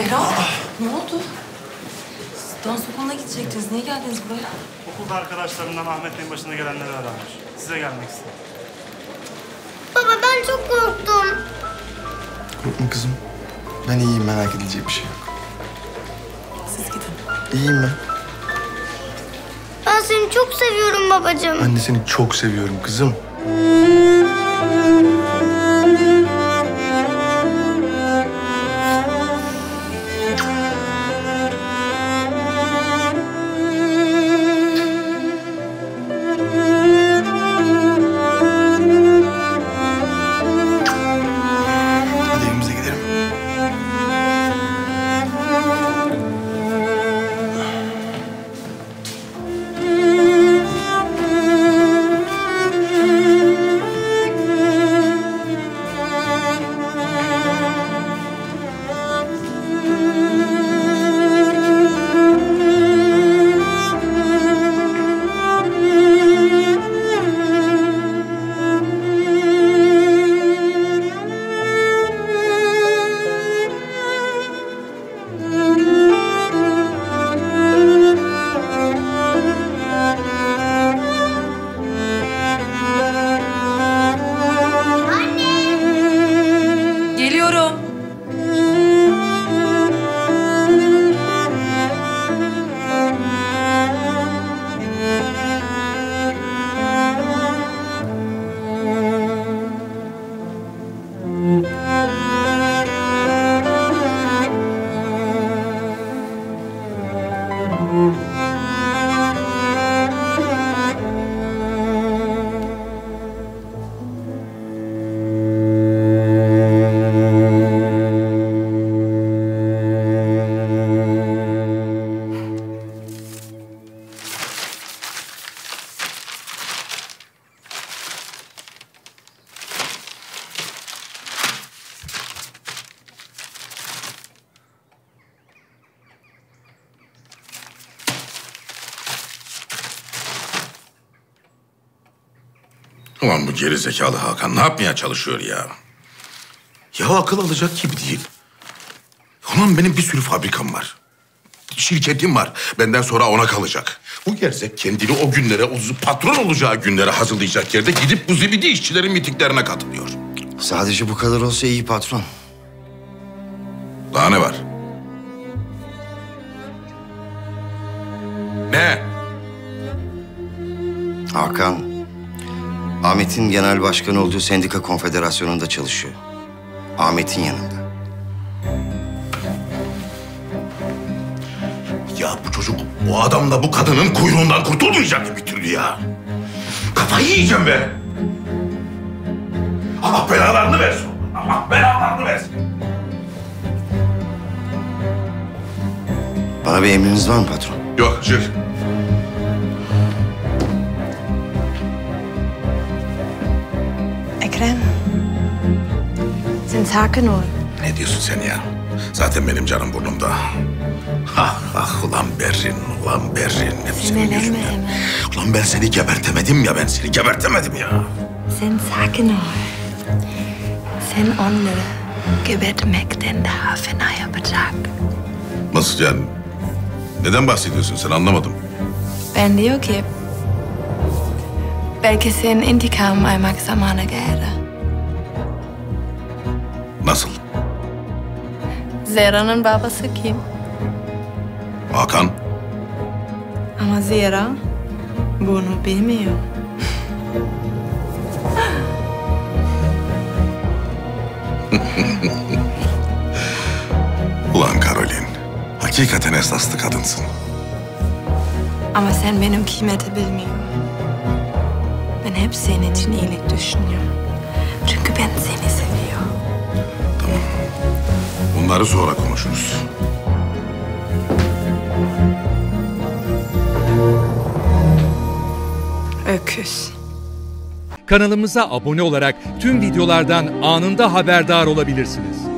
Ferhat, ne oldu? Dans okuluna gidecektiniz. Niye geldiniz buraya? Okulda arkadaşlarımdan Ahmet Bey'in başına gelenleri öğrenmiş. Size gelmek istedim. Baba ben çok korktum. Korkma kızım. Ben iyiyim, merak edilecek bir şey yok. Siz gidin. İyiyim ben. Ben seni çok seviyorum babacığım. Ben de seni çok seviyorum kızım. Hadi evimize gidelim. Geliyorum. Ulan bu geri zekalı Hakan ne yapmaya çalışıyor ya? Ya akıl alacak gibi değil. Ulan benim bir sürü fabrikam var. Şirketim var. Benden sonra ona kalacak. Bu gerzek kendini o günlere, o patron olacağı günlere hazırlayacak yerde gidip bu zibidi işçilerin mitinglerine katılıyor. Sadece bu kadar olsa iyi patron. Daha ne var? Ne? Hakan, Ahmet'in genel başkan olduğu sendika konfederasyonunda çalışıyor. Ahmet'in yanında. Ya bu çocuk o adamla bu kadının kuyruğundan kurtulmayacak bir türlü ya. Kafayı yiyeceğim be. Allah belalarını versin. Allah belalarını versin. Bana bir emriniz var mı patron? Yok, çık. Ekrem, sen sakin ol. Ne diyorsun sen ya? Zaten benim canım burnumda. Ah ah ulan Berrin, ulan Berrin. Hep senin yüzünden. Ulan ben seni gebertemedim ya, ben seni gebertemedim ya. Sen sakin ol. Sen onları gebertmekten daha fena yapacak. Nasıl yani? Neden bahsediyorsun sen, anlamadım. Ben diyor ki, belki senin intikam almak zamanı geldi. Nasıl? Zehra'nın babası kim? Hakan. Ama Zehra bunu bilmiyor. Ulan Karolin, hakikaten esaslı kadınsın. Ama sen benim kıymeti bilmiyorsun. Ben hep senin için iyilik düşünüyorum. Çünkü ben seni seviyorum. Tamam. Bunları sonra konuşuruz. Öküz. Kanalımıza abone olarak tüm videolardan anında haberdar olabilirsiniz.